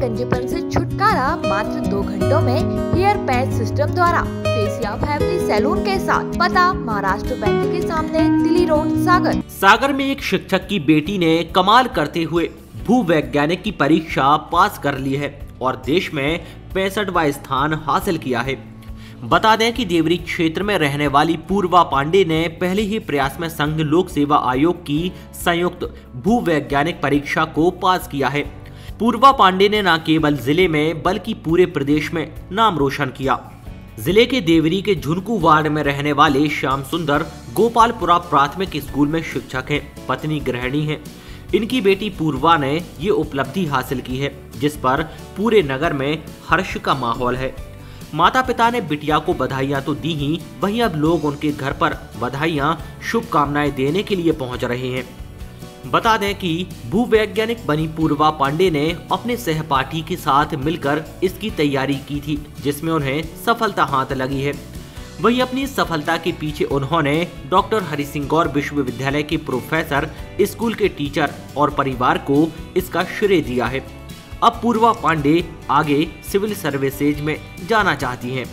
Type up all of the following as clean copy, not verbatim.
गंजेपन से छुटकारा मात्र 2 घंटों में हेयर पैच सिस्टम द्वारा। फेसिया फैमिली सैलून के साथ, पता महाराष्ट्र बैंक के सामने, दिल्ली रोड, सागर। सागर में एक शिक्षक की बेटी ने कमाल करते हुए भूवैज्ञानिक की परीक्षा पास कर ली है और देश में 65वां स्थान हासिल किया है। बता दें कि देवरी क्षेत्र में रहने वाली पूर्वा पांडे ने पहले ही प्रयास में संघ लोक सेवा आयोग की संयुक्त भूवैज्ञानिक परीक्षा को पास किया है। पूर्वा पांडे ने न केवल जिले में बल्कि पूरे प्रदेश में नाम रोशन किया। जिले के देवरी के झुनकू वार्ड में रहने वाले श्याम सुंदर गोपालपुरा प्राथमिक स्कूल में शिक्षक हैं, पत्नी गृहिणी हैं। इनकी बेटी पूर्वा ने ये उपलब्धि हासिल की है, जिस पर पूरे नगर में हर्ष का माहौल है। माता पिता ने बिटिया को बधाइयां तो दी ही, वहीं अब लोग उनके घर पर बधाइयां, शुभकामनाएं देने के लिए पहुंच रहे हैं। बता दें कि भूवैज्ञानिक बनी पूर्वा पांडे ने अपने सहपाठी के साथ मिलकर इसकी तैयारी की थी, जिसमें उन्हें सफलता हाथ लगी है। वहीं अपनी सफलता के पीछे उन्होंने डॉक्टर हरि सिंह गौर विश्वविद्यालय के प्रोफेसर, स्कूल के टीचर और परिवार को इसका श्रेय दिया है। अब पूर्वा पांडे आगे सिविल सर्विसेज में जाना चाहती हैं।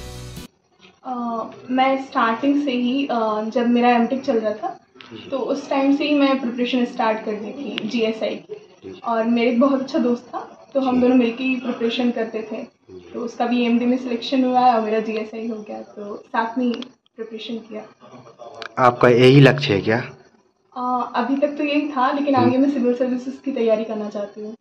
मैं स्टार्टिंग से ही जब मेरा एमटेक चल रहा था तो उस टाइम से ही मैं प्रिपरेशन स्टार्ट कर दी थी जीएसआई की, और मेरे एक बहुत अच्छा दोस्त था तो हम दोनों मिलकर ही प्रिपरेशन करते थे। तो उसका भी एमडी में सिलेक्शन हुआ और मेरा जीएसआई हो गया, तो साथ में प्रिपरेशन किया। आपका यही लक्ष्य है क्या? अभी तक तो यही था, लेकिन आगे मैं सिविल सर्विसेज की तैयारी करना चाहती हूँ।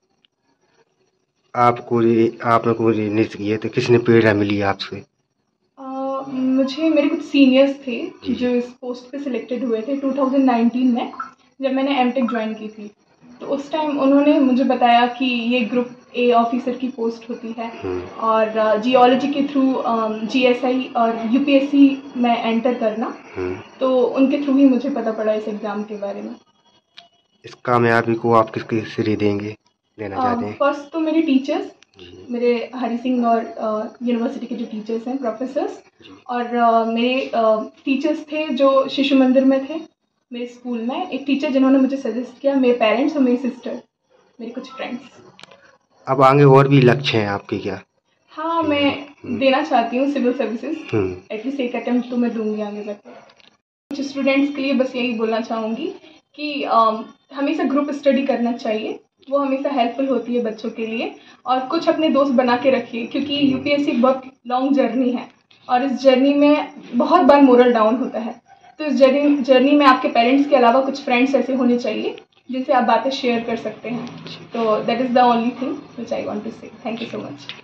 आपने कोई नृत्य किया तो किसने प्रेरणा मिली आपसे? मेरे कुछ सीनियर्स थे जो इस पोस्ट पे सिलेक्टेड हुए थे 2019 में, जब मैंने एमटेक ज्वाइन की थी। तो उस टाइम उन्होंने मुझे बताया कि ये ग्रुप ए ऑफिसर की पोस्ट होती है और जियोलॉजी के थ्रू जीएसआई और यूपीएससी में एंटर करना। तो उनके थ्रू ही मुझे पता पड़ा इस एग्ज़ाम के बारे में। इस कामयाबी को आप किसके श्रेय देना चाहते हैं? फर्स्ट तो मेरे टीचर्स, मेरे हरि सिंह और यूनिवर्सिटी के जो टीचर्स हैं, प्रोफेसर्स, और मेरे टीचर्स थे जो शिशु मंदिर में थे मेरे स्कूल में। एक टीचर जिन्होंने मुझे सजेस्ट किया, मेरे पेरेंट्स और मेरी सिस्टर, मेरे कुछ फ्रेंड्स। अब आगे और भी लक्ष्य हैं आपके क्या? हाँ, मैं देना चाहती हूँ सिविल सर्विसेज, एटलीस्ट एक अटेम्प्ट तो मैं दूंगी आगे जाकर। कुछ स्टूडेंट्स के लिए बस यही बोलना चाहूँगी कि हमेशा ग्रुप स्टडी करना चाहिए, वो हमेशा हेल्पफुल होती है बच्चों के लिए। और कुछ अपने दोस्त बना के रखिए, क्योंकि यूपीएससी बहुत लॉन्ग जर्नी है और इस जर्नी में बहुत बार मोरल डाउन होता है। तो इस जर्नी में आपके पेरेंट्स के अलावा कुछ फ्रेंड्स ऐसे होने चाहिए जिनसे आप बातें शेयर कर सकते हैं। तो that is the only thing which I want to say. Thank you so much.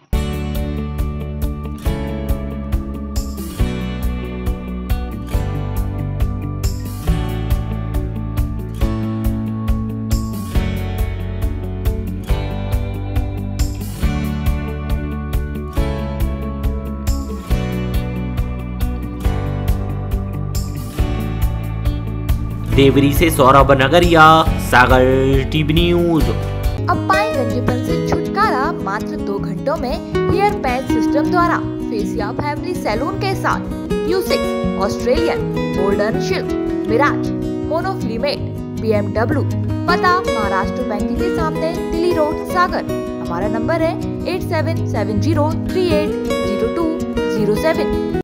Deori से सौरभ नगरिया, सागर टीवी न्यूज। अब पाएं गंजेपन से छुटकारा मात्र 2 घंटों में हेयर पैच सिस्टम द्वारा। फेसिया फैमिली सैलून के साथ, U6 Australian, golden silk, mirage, monofilament, BMW। पता महाराष्ट्र बैंक के सामने, दिल्ली रोड, सागर। हमारा नंबर है 8770380207।